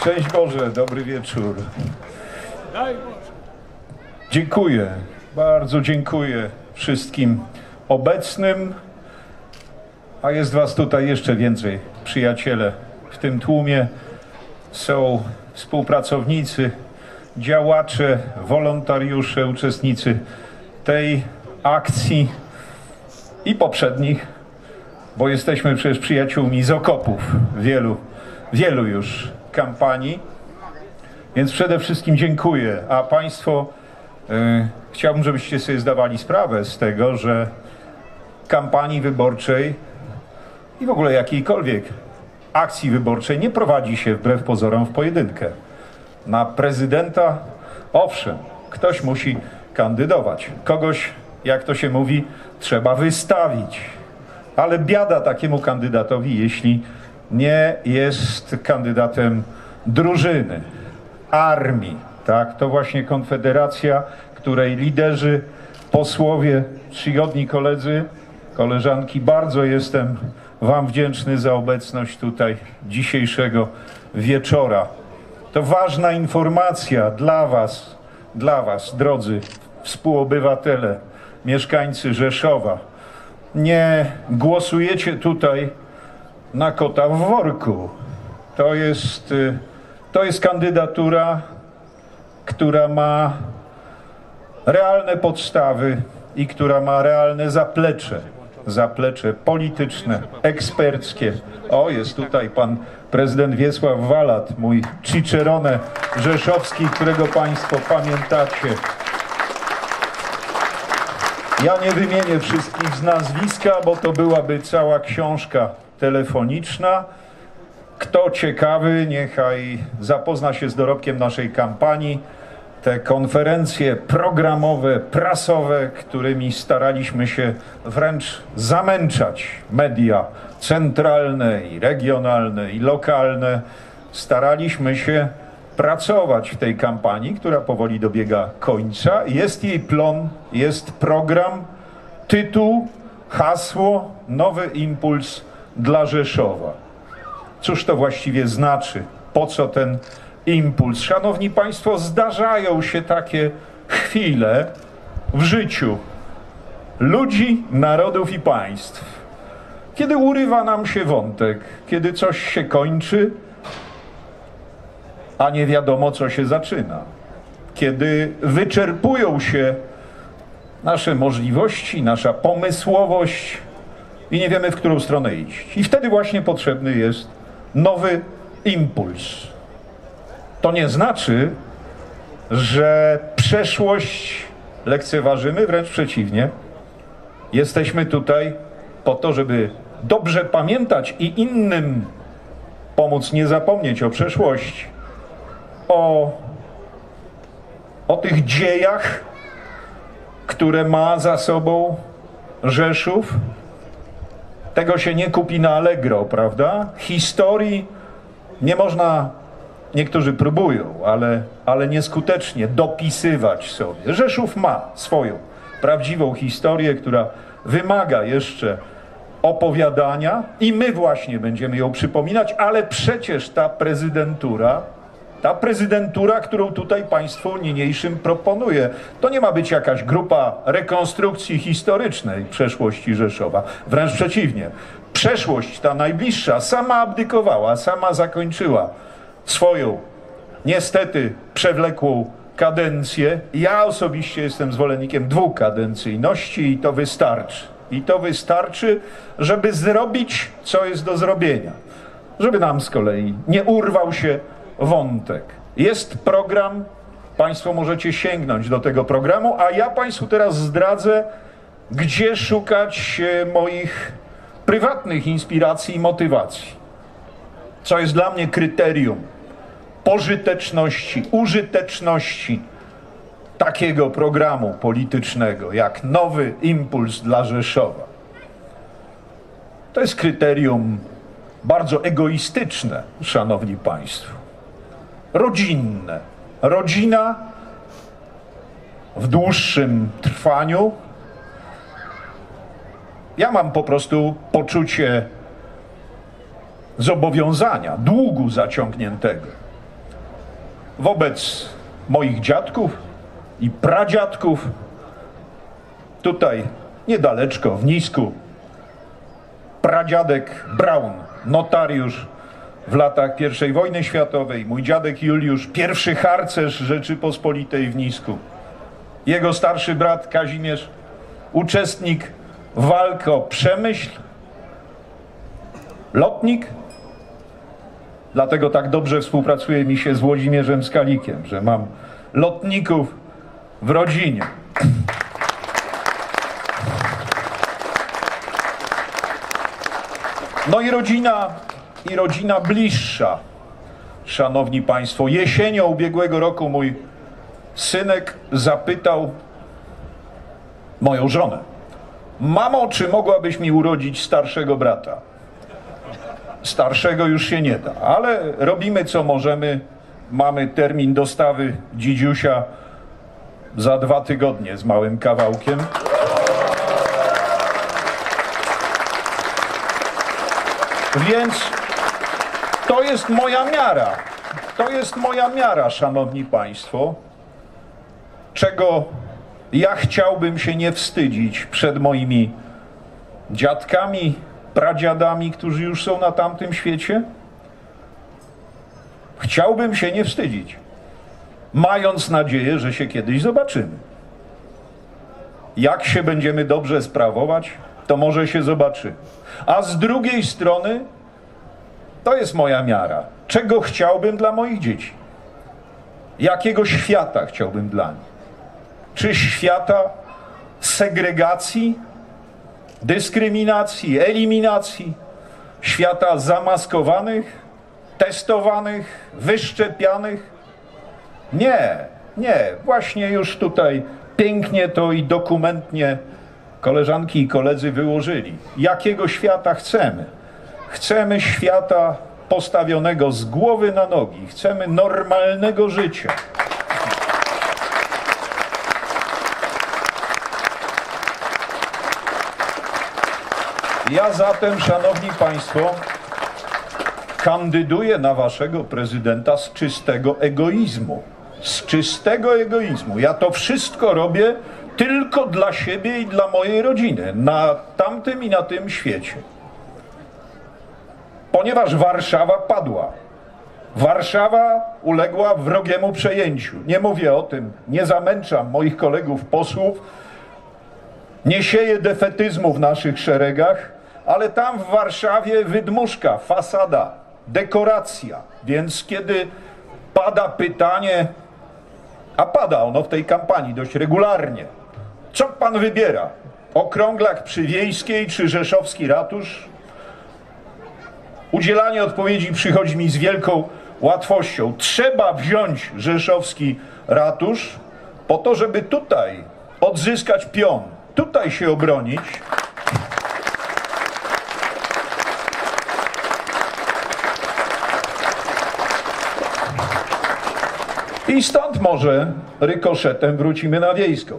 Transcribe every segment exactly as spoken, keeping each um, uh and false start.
Szczęść Boże, dobry wieczór. Dziękuję, bardzo dziękuję wszystkim obecnym, a jest was tutaj jeszcze więcej, przyjaciele. W tym tłumie są współpracownicy, działacze, wolontariusze, uczestnicy tej akcji i poprzednich, bo jesteśmy przecież przyjaciółmi z okopów wielu, wielu już kampanii. Więc przede wszystkim dziękuję, a Państwo y, chciałbym, żebyście sobie zdawali sprawę z tego, że kampanii wyborczej i w ogóle jakiejkolwiek akcji wyborczej nie prowadzi się wbrew pozorom w pojedynkę. Na prezydenta, owszem, ktoś musi kandydować. Kogoś, jak to się mówi, trzeba wystawić. Ale biada takiemu kandydatowi, jeśli nie jest kandydatem drużyny, armii. Tak? To właśnie Konfederacja, której liderzy, posłowie, czcigodni koledzy, koleżanki, bardzo jestem wam wdzięczny za obecność tutaj dzisiejszego wieczora. To ważna informacja dla was, dla was, drodzy współobywatele, mieszkańcy Rzeszowa. Nie głosujecie tutaj na kota w worku. To jest, to jest kandydatura, która ma realne podstawy i która ma realne zaplecze. Zaplecze polityczne, eksperckie. O, jest tutaj pan prezydent Wiesław Walat, mój cicerone rzeszowski, którego państwo pamiętacie. Ja nie wymienię wszystkich z nazwiska, bo to byłaby cała książka telefoniczna. Kto ciekawy, niechaj zapozna się z dorobkiem naszej kampanii. Te konferencje programowe, prasowe, którymi staraliśmy się wręcz zamęczać media centralne i regionalne i lokalne. Staraliśmy się pracować w tej kampanii, która powoli dobiega końca. Jest jej plon, jest program, tytuł, hasło, nowy impuls dla Rzeszowa. Cóż to właściwie znaczy? Po co ten impuls? Szanowni Państwo, zdarzają się takie chwile w życiu ludzi, narodów i państw, kiedy urywa nam się wątek, kiedy coś się kończy, a nie wiadomo, co się zaczyna. Kiedy wyczerpują się nasze możliwości, nasza pomysłowość i nie wiemy, w którą stronę iść. I wtedy właśnie potrzebny jest nowy impuls. To nie znaczy, że przeszłość lekceważymy, wręcz przeciwnie. Jesteśmy tutaj po to, żeby dobrze pamiętać i innym pomóc nie zapomnieć o przeszłości. O, o tych dziejach, które ma za sobą Rzeszów. Tego się nie kupi na Allegro, prawda? Historii nie można, niektórzy próbują, ale, ale nieskutecznie dopisywać sobie. Rzeszów ma swoją prawdziwą historię, która wymaga jeszcze opowiadania i my właśnie będziemy ją przypominać, ale przecież ta prezydentura, ta prezydentura, którą tutaj państwu niniejszym proponuję, to nie ma być jakaś grupa rekonstrukcji historycznej przeszłości Rzeszowa. Wręcz przeciwnie. Przeszłość ta najbliższa sama abdykowała, sama zakończyła swoją, niestety, przewlekłą kadencję. Ja osobiście jestem zwolennikiem dwukadencyjności i to wystarczy. I to wystarczy, żeby zrobić, co jest do zrobienia. Żeby nam z kolei nie urwał się wątek. Jest program, Państwo możecie sięgnąć do tego programu, a ja Państwu teraz zdradzę, gdzie szukać moich prywatnych inspiracji i motywacji. Co jest dla mnie kryterium pożyteczności, użyteczności takiego programu politycznego, jak nowy impuls dla Rzeszowa. To jest kryterium bardzo egoistyczne, szanowni państwo. Rodzinne. Rodzina w dłuższym trwaniu. Ja mam po prostu poczucie zobowiązania, długu zaciągniętego. wobec moich dziadków i pradziadków. Tutaj niedaleczko, w Nisku, pradziadek Braun, notariusz w latach pierwszej wojny światowej, mój dziadek Juliusz, pierwszy harcerz Rzeczypospolitej w Nisku. Jego starszy brat Kazimierz, uczestnik walk o Przemyśl, lotnik. Dlatego tak dobrze współpracuje mi się z Włodzimierzem Skalikiem, że mam lotników w rodzinie. No i rodzina, i rodzina bliższa. Szanowni Państwo, jesienią ubiegłego roku mój synek zapytał moją żonę: mamo, czy mogłabyś mi urodzić starszego brata? Starszego już się nie da, ale robimy co możemy. Mamy termin dostawy dzidziusia za dwa tygodnie z małym kawałkiem. Więc to jest moja miara. To jest moja miara, szanowni państwo, czego ja chciałbym się nie wstydzić przed moimi dziadkami, pradziadami, którzy już są na tamtym świecie. Chciałbym się nie wstydzić, mając nadzieję, że się kiedyś zobaczymy. Jak się będziemy dobrze sprawować, to może się zobaczymy. A z drugiej strony to jest moja miara. Czego chciałbym dla moich dzieci? Jakiego świata chciałbym dla nich? Czy świata segregacji, dyskryminacji, eliminacji? Świata zamaskowanych, testowanych, wyszczepianych? Nie, nie. Właśnie już tutaj pięknie to i dokumentnie koleżanki i koledzy wyłożyli. Jakiego świata chcemy? Chcemy świata postawionego z głowy na nogi. Chcemy normalnego życia. Ja zatem, szanowni państwo, kandyduję na waszego prezydenta z czystego egoizmu. Z czystego egoizmu. Ja to wszystko robię tylko dla siebie i dla mojej rodziny, na tamtym i na tym świecie. Ponieważ Warszawa padła. Warszawa uległa wrogiemu przejęciu. Nie mówię o tym, nie zamęczam moich kolegów posłów, nie sieję defetyzmu w naszych szeregach, ale tam w Warszawie wydmuszka, fasada, dekoracja. Więc kiedy pada pytanie, a pada ono w tej kampanii dość regularnie, co pan wybiera? Okrąglak przy Wiejskiej czy rzeszowski ratusz? Udzielanie odpowiedzi przychodzi mi z wielką łatwością. Trzeba wziąć rzeszowski ratusz po to, żeby tutaj odzyskać pion, tutaj się obronić. I stąd może rykoszetem wrócimy na Wiejską.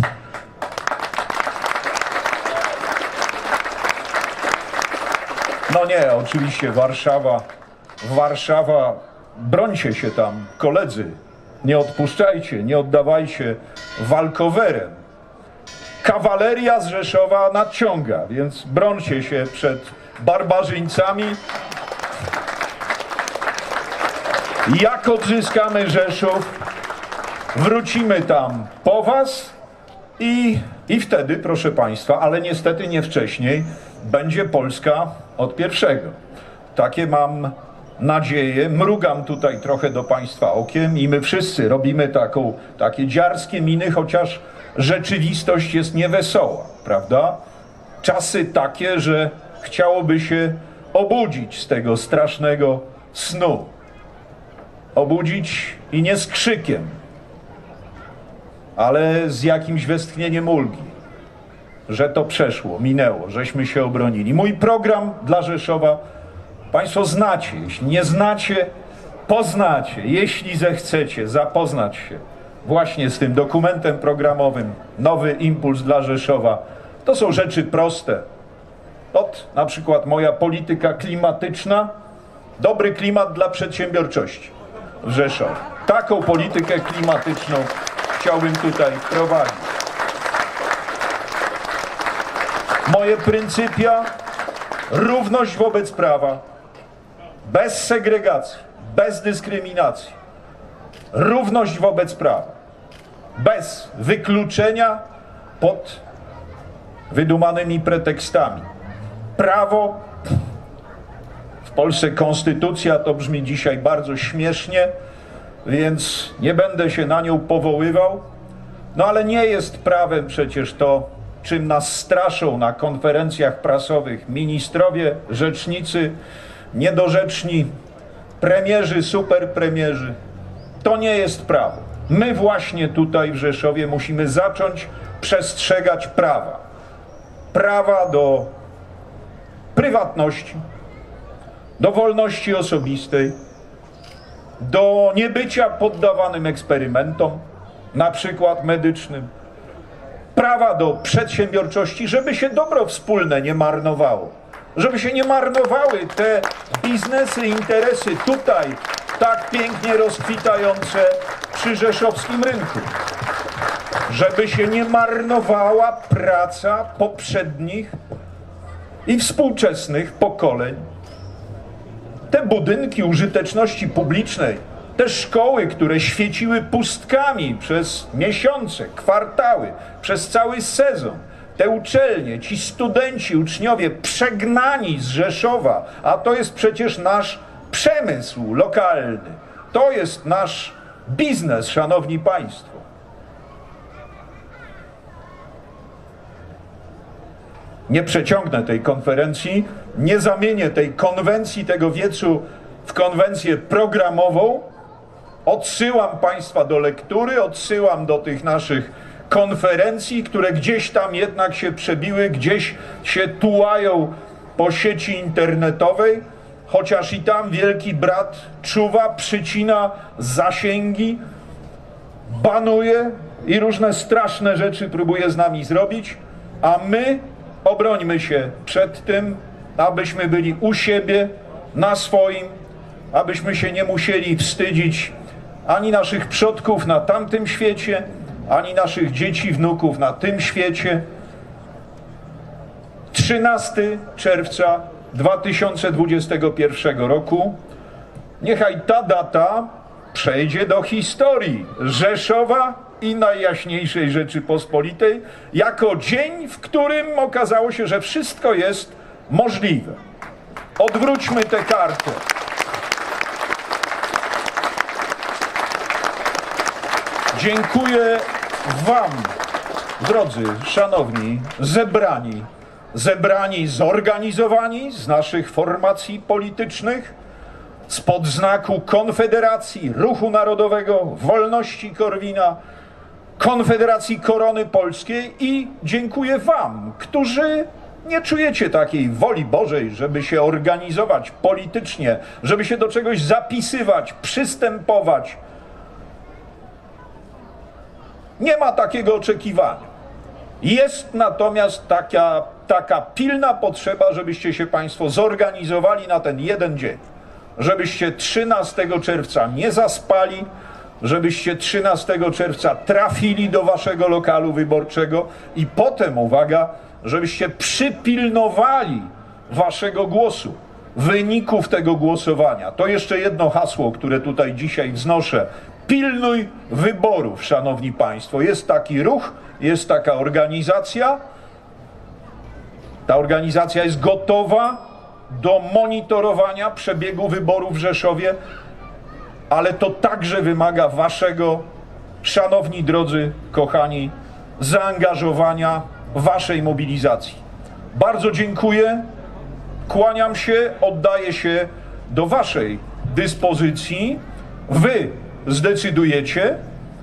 No nie, oczywiście Warszawa, Warszawa, brońcie się tam, koledzy, nie odpuszczajcie, nie oddawajcie walkowerem. Kawaleria z Rzeszowa nadciąga, więc brońcie się przed barbarzyńcami. Jak odzyskamy Rzeszów, wrócimy tam po was i, i wtedy, proszę państwa, ale niestety nie wcześniej, będzie Polska od pierwszego. Takie mam nadzieję. Mrugam tutaj trochę do państwa okiem i my wszyscy robimy taką, takie dziarskie miny, chociaż rzeczywistość jest niewesoła, prawda? Czasy takie, że chciałoby się obudzić z tego strasznego snu. Obudzić i nie z krzykiem, ale z jakimś westchnieniem ulgi, że to przeszło, minęło, żeśmy się obronili. Mój program dla Rzeszowa państwo znacie. Jeśli nie znacie, poznacie. Jeśli zechcecie zapoznać się właśnie z tym dokumentem programowym Nowy Impuls dla Rzeszowa, to są rzeczy proste. Od na przykład moja polityka klimatyczna, dobry klimat dla przedsiębiorczości w Rzeszowie. Taką politykę klimatyczną chciałbym tutaj prowadzić. Moje pryncypia: równość wobec prawa, bez segregacji, bez dyskryminacji. Równość wobec prawa, bez wykluczenia pod wydumanymi pretekstami. Prawo, w Polsce konstytucja, to brzmi dzisiaj bardzo śmiesznie, więc nie będę się na nią powoływał, no ale nie jest prawem przecież to, czym nas straszą na konferencjach prasowych ministrowie, rzecznicy, niedorzeczni premierzy, superpremierzy. To nie jest prawo. My właśnie tutaj w Rzeszowie musimy zacząć przestrzegać prawa. Prawa do prywatności, do wolności osobistej, do niebycia poddawanym eksperymentom, na przykład medycznym, prawa do przedsiębiorczości, żeby się dobro wspólne nie marnowało, żeby się nie marnowały te biznesy, interesy tutaj tak pięknie rozkwitające przy rzeszowskim rynku, żeby się nie marnowała praca poprzednich i współczesnych pokoleń. Te budynki użyteczności publicznej, te szkoły, które świeciły pustkami przez miesiące, kwartały, przez cały sezon, te uczelnie, ci studenci, uczniowie przegnani z Rzeszowa, a to jest przecież nasz przemysł lokalny, to jest nasz biznes, szanowni państwo. Nie przeciągnę tej konferencji, nie zamienię tej konwencji, tego wiecu w konwencję programową. Odsyłam państwa do lektury, odsyłam do tych naszych konferencji, które gdzieś tam jednak się przebiły, gdzieś się tułają po sieci internetowej, chociaż i tam wielki brat czuwa, przycina zasięgi, banuje i różne straszne rzeczy próbuje z nami zrobić, a my obrońmy się przed tym, abyśmy byli u siebie, na swoim, abyśmy się nie musieli wstydzić ani naszych przodków na tamtym świecie, ani naszych dzieci, wnuków na tym świecie. trzynastego czerwca dwa tysiące dwudziestego pierwszego roku. Niechaj ta data przejdzie do historii Rzeszowa i Najjaśniejszej Rzeczypospolitej jako dzień, w którym okazało się, że wszystko jest możliwe. Odwróćmy tę kartę. Dziękuję wam, drodzy, szanowni, zebrani, zebrani, zorganizowani z naszych formacji politycznych, spod znaku Konfederacji, Ruchu Narodowego, Wolności Korwina, Konfederacji Korony Polskiej, i dziękuję wam, którzy nie czujecie takiej woli Bożej, żeby się organizować politycznie, żeby się do czegoś zapisywać, przystępować. Nie ma takiego oczekiwania. Jest natomiast taka, taka pilna potrzeba, żebyście się państwo zorganizowali na ten jeden dzień. Żebyście trzynastego czerwca nie zaspali, żebyście trzynastego czerwca trafili do waszego lokalu wyborczego i potem, uwaga, żebyście przypilnowali waszego głosu, wyników tego głosowania. To jeszcze jedno hasło, które tutaj dzisiaj wznoszę. Pilnuj wyborów, szanowni państwo. Jest taki ruch, jest taka organizacja. Ta organizacja jest gotowa do monitorowania przebiegu wyborów w Rzeszowie, ale to także wymaga waszego, szanowni drodzy, kochani, zaangażowania, waszej mobilizacji. Bardzo dziękuję, kłaniam się, oddaję się do waszej dyspozycji. Wy zdecydujecie.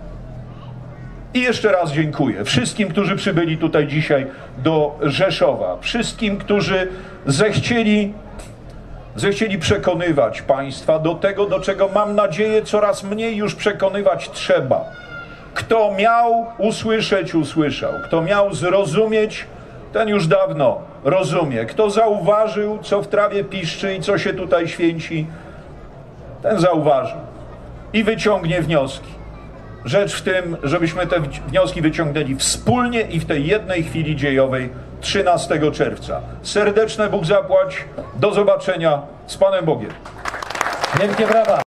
I jeszcze raz dziękuję wszystkim, którzy przybyli tutaj dzisiaj do Rzeszowa, wszystkim, którzy zechcieli, zechcieli przekonywać państwa do tego, do czego, mam nadzieję, coraz mniej już przekonywać trzeba. Kto miał usłyszeć, usłyszał. Kto miał zrozumieć, ten już dawno rozumie. Kto zauważył, co w trawie piszczy i co się tutaj święci, ten zauważył. i wyciągnie wnioski. Rzecz w tym, żebyśmy te wnioski wyciągnęli wspólnie i w tej jednej chwili dziejowej trzynastego czerwca. Serdeczne Bóg zapłać. Do zobaczenia. Z Panem Bogiem. Wielkie brawa.